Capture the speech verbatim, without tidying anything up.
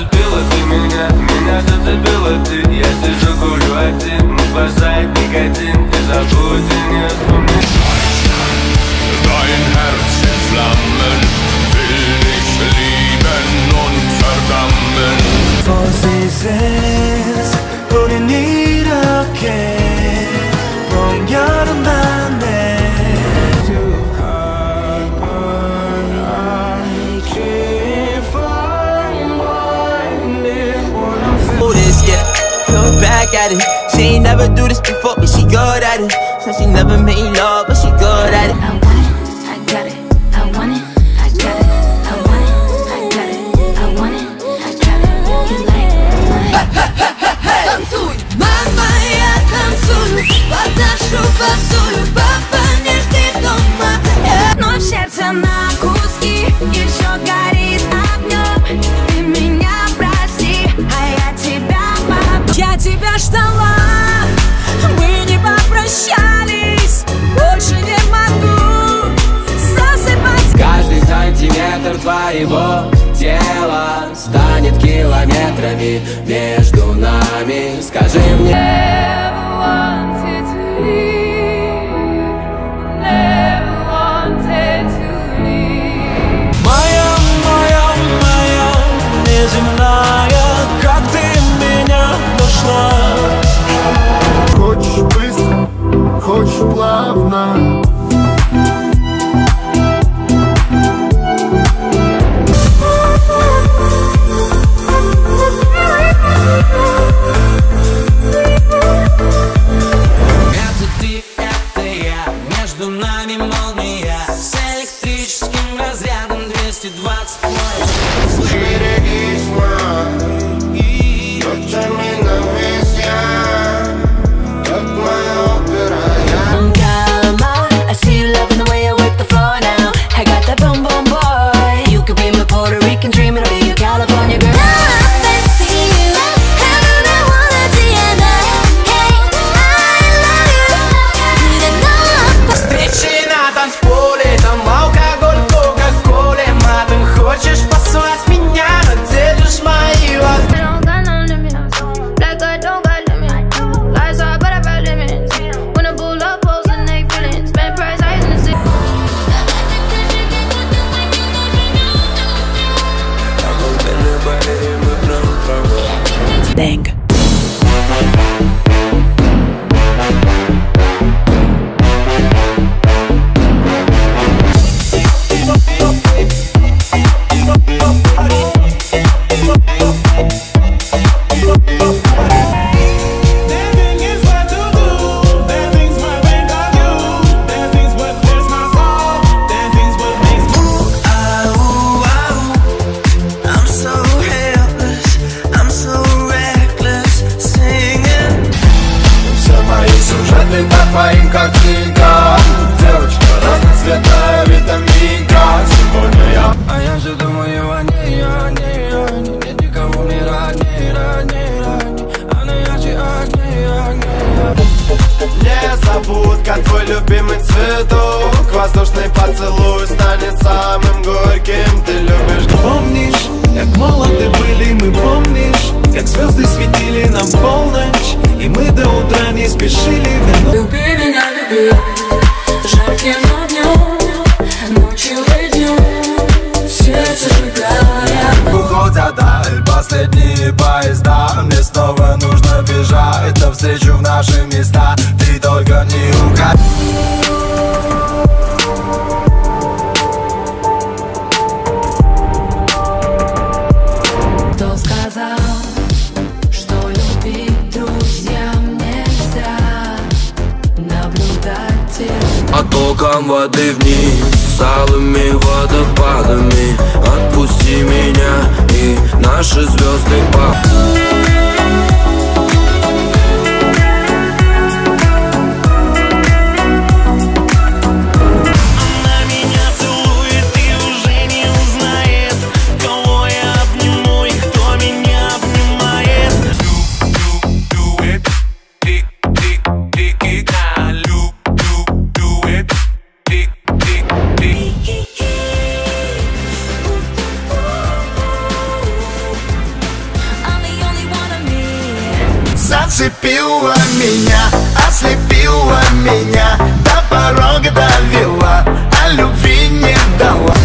зацепила ты меня, меня зацепила ты. Я сижу, курю один, не спасает никотин. И забудь, и не вспомнить. Dein Herz in Flammen, will dich lieben und verdammen. For seasons, 우린 이렇게 봄, 여름, 밤에 back at it. She ain't never do this before, but she good at it. Said she never made love, but she good at it. I want it, I got it. I want it, I got it. I want it, I got it. I want it, I got it. You like it? Танцуй, мама, я танцую. Подношу посуду, папа не ждет дома. Но сердце на куски, и все горит огнем. Ты меня прости, а я тебя попрошу. Я тебя ждала, мы не попрощались. Больше не могу засыпать. Каждый сантиметр твоего тела станет километрами между нами. Скажи мне. Моя, моя, моя неземная, как ты меня нашла. Хочешь быстро, хочешь плавно. Это ты, это я, между нами молния. С электрическим разрядом двести двадцать вольт. Берегись, мой, тот на весь я, как моя опера. I see you loving the way I work the floor now. I got that boom boom boy. You could be my Puerto Rican dream, and I'll be your California girl. Встречи на танцполе, там алкоголь, кока-кола. Мадам, хочешь послать меня, наделишь мои лапы. Bang. Сюжеты по твоим картинкам. Девочка разноцветная витаминка. Сегодня я. А я все думаю о ней, о ней, о ней. Нет никого мне родней, родней, родней. Она ярче огней, огней. Незабудка, твой любимый цветок. Воздушный поцелуй станет самым горьким. Ты любишь. Помнишь, как молоды были мы, помнишь, как звезды светили нам в полночь, и мы до утра не спешили вернуть. Люби меня, люби, жарким огнем, ночью и днем, сердце сжигая. Уходят даль последние поезда. Мне снова нужно бежать навстречу в наши места. Ты только не уходи. Кто сказал, что любить друзьям нельзя? Наблюдать их. Потоком воды вниз, с алыми водопадами. Отпусти меня и наши звезды по... Зацепила меня, ослепила меня, до порога довела, а любви не дала.